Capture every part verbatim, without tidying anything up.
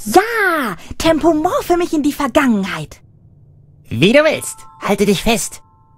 Ja, Tempomorphe mich in die Vergangenheit. Wie du willst. Halte dich fest.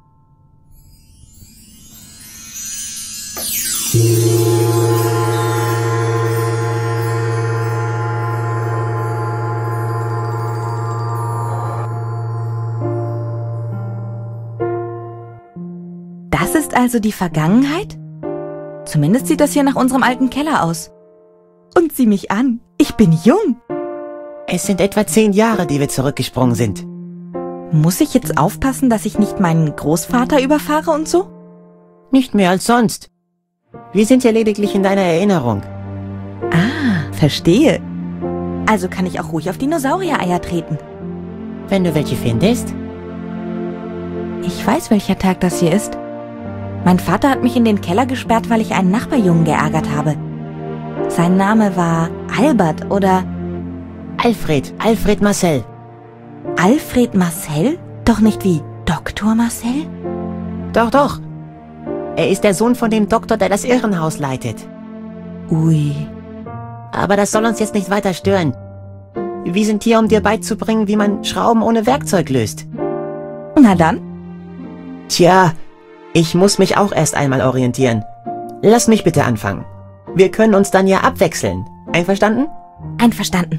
Das ist also die Vergangenheit? Zumindest sieht das hier nach unserem alten Keller aus. Und sieh mich an, ich bin jung. Es sind etwa zehn Jahre, die wir zurückgesprungen sind. Muss ich jetzt aufpassen, dass ich nicht meinen Großvater überfahre und so? Nicht mehr als sonst. Wir sind ja lediglich in deiner Erinnerung. Ah, verstehe. Also kann ich auch ruhig auf Dinosaurier-Eier treten. Wenn du welche findest. Ich weiß, welcher Tag das hier ist. Mein Vater hat mich in den Keller gesperrt, weil ich einen Nachbarjungen geärgert habe. Sein Name war Albert oder... Alfred, Alfred Marcel. Alfred Marcel? Doch nicht wie Doktor Marcel? Doch, doch. Er ist der Sohn von dem Doktor, der das Irrenhaus leitet. Ui. Aber das soll uns jetzt nicht weiter stören. Wir sind hier, um dir beizubringen, wie man Schrauben ohne Werkzeug löst. Na dann. Tja, ich muss mich auch erst einmal orientieren. Lass mich bitte anfangen. Wir können uns dann ja abwechseln. Einverstanden? Einverstanden.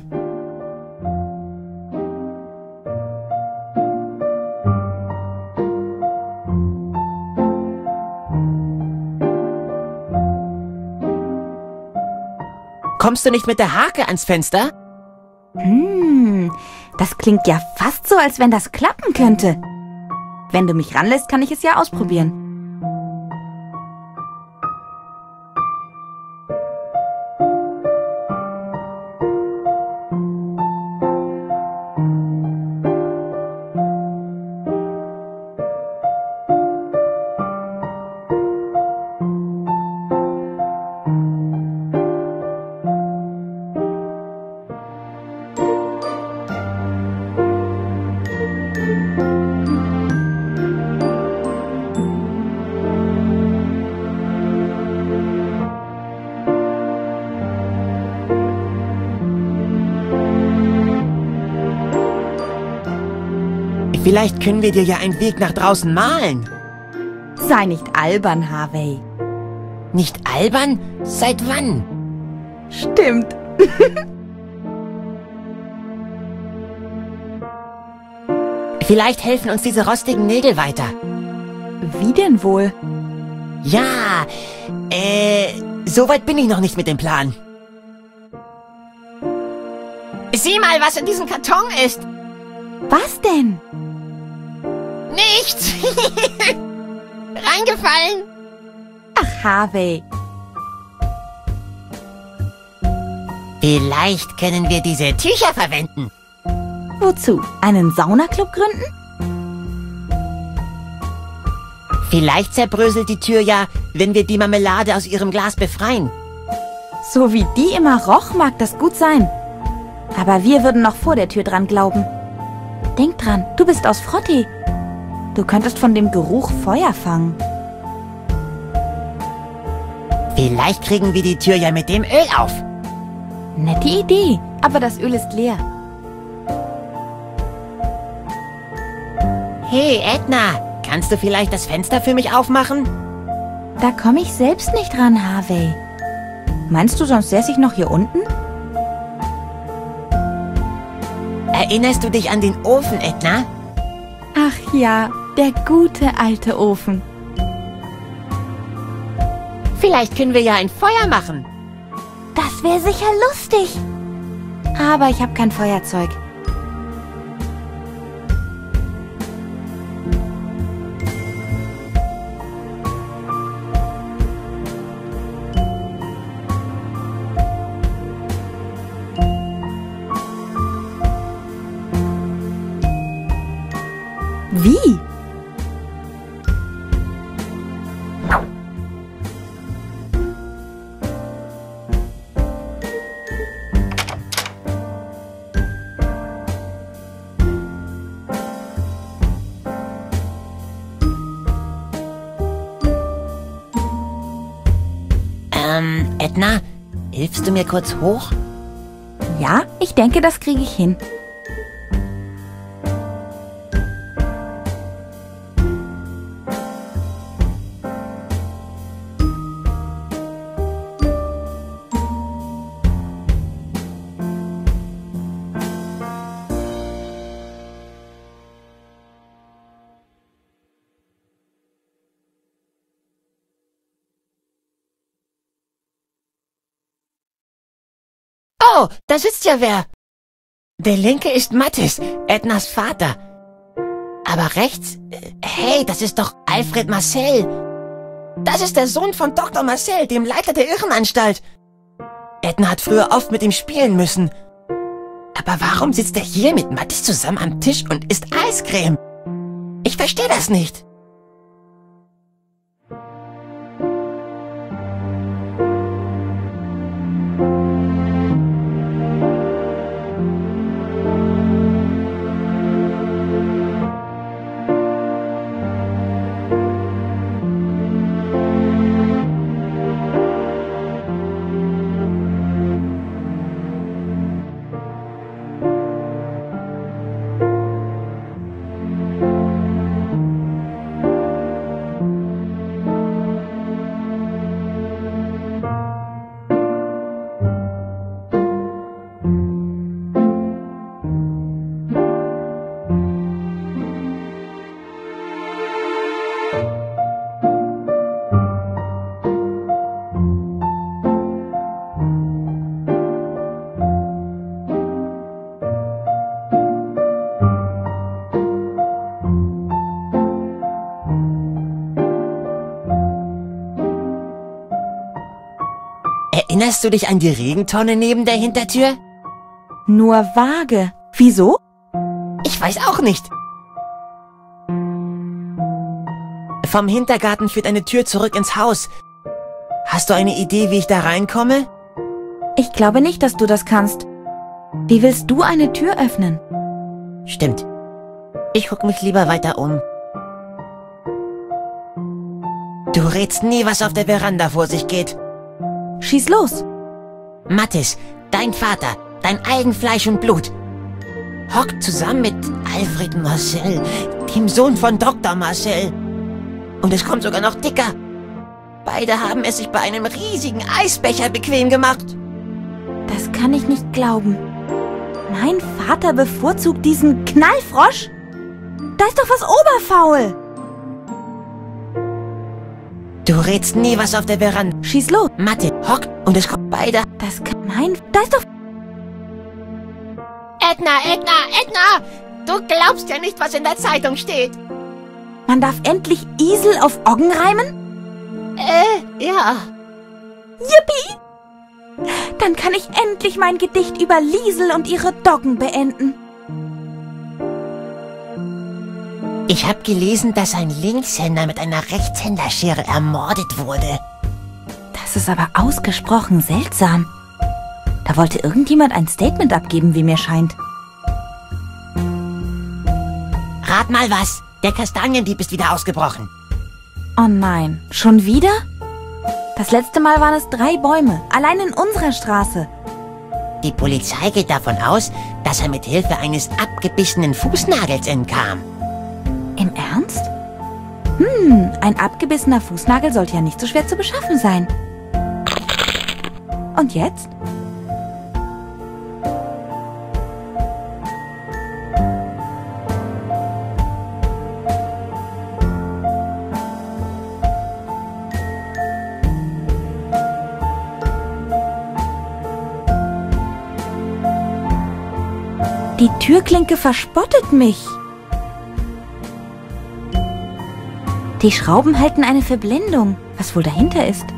Kommst du nicht mit der Hake ans Fenster? Hm, das klingt ja fast so, als wenn das klappen könnte. Wenn du mich ranlässt, kann ich es ja ausprobieren. Vielleicht können wir dir ja einen Weg nach draußen malen. Sei nicht albern, Harvey. Nicht albern? Seit wann? Stimmt. Vielleicht helfen uns diese rostigen Nägel weiter. Wie denn wohl? Ja, äh, so weit bin ich noch nicht mit dem Plan. Sieh mal, was in diesem Karton ist. Was denn? Nichts! Reingefallen! Ach, Harvey. Vielleicht können wir diese Tücher verwenden. Wozu? Einen Saunaclub gründen? Vielleicht zerbröselt die Tür ja, wenn wir die Marmelade aus ihrem Glas befreien. So wie die immer roch, mag das gut sein. Aber wir würden noch vor der Tür dran glauben. Denk dran, du bist aus Frottee. Du könntest von dem Geruch Feuer fangen. Vielleicht kriegen wir die Tür ja mit dem Öl auf. Nette Idee, aber das Öl ist leer. Hey, Edna, kannst du vielleicht das Fenster für mich aufmachen? Da komme ich selbst nicht ran, Harvey. Meinst du, sonst säße ich noch hier unten? Erinnerst du dich an den Ofen, Edna? Ach ja, der gute alte Ofen. Vielleicht können wir ja ein Feuer machen. Das wäre sicher lustig. Aber ich habe kein Feuerzeug. Wie? Ähm, Edna, hilfst du mir kurz hoch? Ja, ich denke, das kriege ich hin. Oh, da sitzt ja wer. Der linke ist Mattis, Ednas Vater. Aber rechts, äh, hey, das ist doch Alfred Marcel. Das ist der Sohn von Doktor Marcel, dem Leiter der Irrenanstalt. Edna hat früher oft mit ihm spielen müssen. Aber warum sitzt er hier mit Mattis zusammen am Tisch und isst Eiscreme? Ich verstehe das nicht. Erinnerst du dich an die Regentonne neben der Hintertür? Nur vage. Wieso? Ich weiß auch nicht. Vom Hintergarten führt eine Tür zurück ins Haus. Hast du eine Idee, wie ich da reinkomme? Ich glaube nicht, dass du das kannst. Wie willst du eine Tür öffnen? Stimmt. Ich guck mich lieber weiter um. Du rätst nie, was auf der Veranda vor sich geht. Schieß los. Mattis, dein Vater, dein eigen Fleisch und Blut, hockt zusammen mit Alfred Marcel, dem Sohn von Doktor Marcel. Und es kommt sogar noch dicker. Beide haben es sich bei einem riesigen Eisbecher bequem gemacht. Das kann ich nicht glauben. Mein Vater bevorzugt diesen Knallfrosch? Da ist doch was oberfaul. Du rätst nie, was auf der Veranda... Schieß los. Mathe, hockt und es kommt beide... Das kann... Nein, da ist doch... Edna, Edna, Edna! Du glaubst ja nicht, was in der Zeitung steht. Man darf endlich Isel auf Oggen reimen? Äh, ja. Yippie! Dann kann ich endlich mein Gedicht über Liesel und ihre Doggen beenden. Ich habe gelesen, dass ein Linkshänder mit einer Rechtshänderschere ermordet wurde. Das ist aber ausgesprochen seltsam. Da wollte irgendjemand ein Statement abgeben, wie mir scheint. Rat mal was. Der Kastaniendieb ist wieder ausgebrochen. Oh nein, schon wieder? Das letzte Mal waren es drei Bäume, allein in unserer Straße. Die Polizei geht davon aus, dass er mit Hilfe eines abgebissenen Fußnagels entkam. Im Ernst? Hm, ein abgebissener Fußnagel sollte ja nicht so schwer zu beschaffen sein. Und jetzt? Die Türklinke verspottet mich. Die Schrauben halten eine Verblendung, was wohl dahinter ist.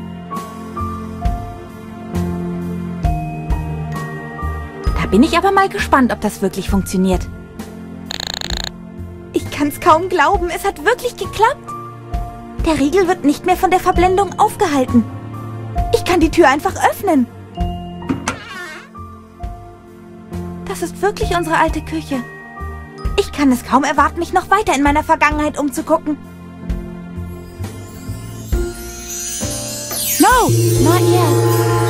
Da bin ich aber mal gespannt, ob das wirklich funktioniert. Ich kann's kaum glauben, es hat wirklich geklappt. Der Riegel wird nicht mehr von der Verblendung aufgehalten. Ich kann die Tür einfach öffnen. Das ist wirklich unsere alte Küche. Ich kann es kaum erwarten, mich noch weiter in meiner Vergangenheit umzugucken. No, not yet.